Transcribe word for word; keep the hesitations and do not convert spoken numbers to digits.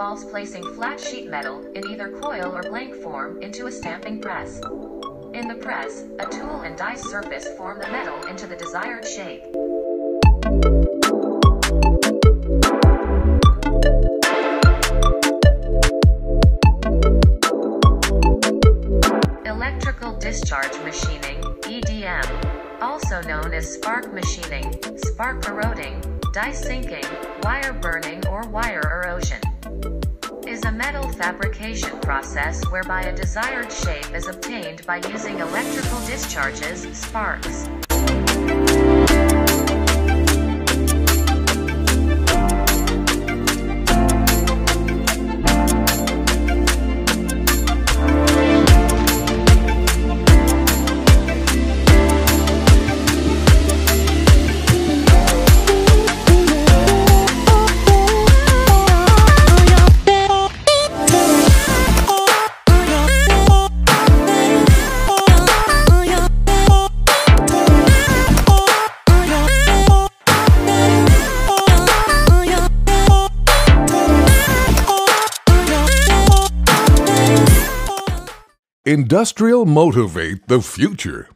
involves placing flat sheet metal in either coil or blank form into a stamping press. In the press, a tool and die surface form the metal into the desired shape. Electrical discharge machining, E D M, also known as spark machining, spark corroding, die sinking, wire burning or wire erosion, is a metal fabrication process whereby a desired shape is obtained by using electrical discharges, sparks. Industrial Motivate the Future.